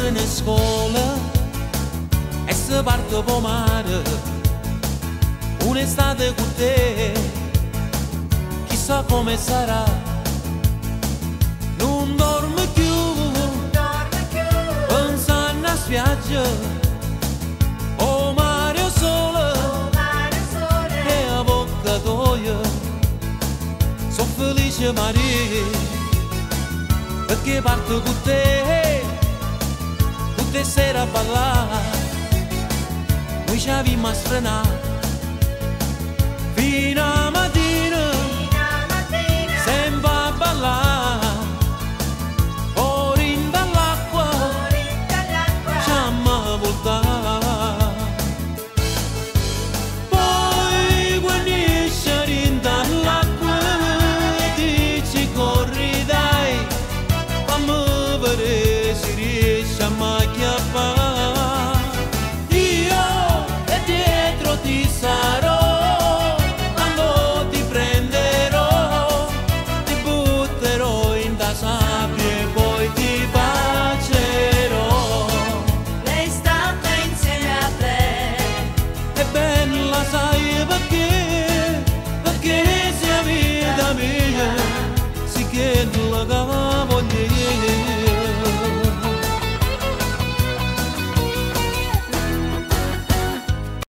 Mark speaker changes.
Speaker 1: in scuola e se parte per mare, un'estate con te, chissà come sarà. Non dorme più, pensando a spiaggia, o mare o sole, e a bocca tua, sono felice Maria, perché parto con te sera a ballare, noi ci abbiamo a sfrenare, fino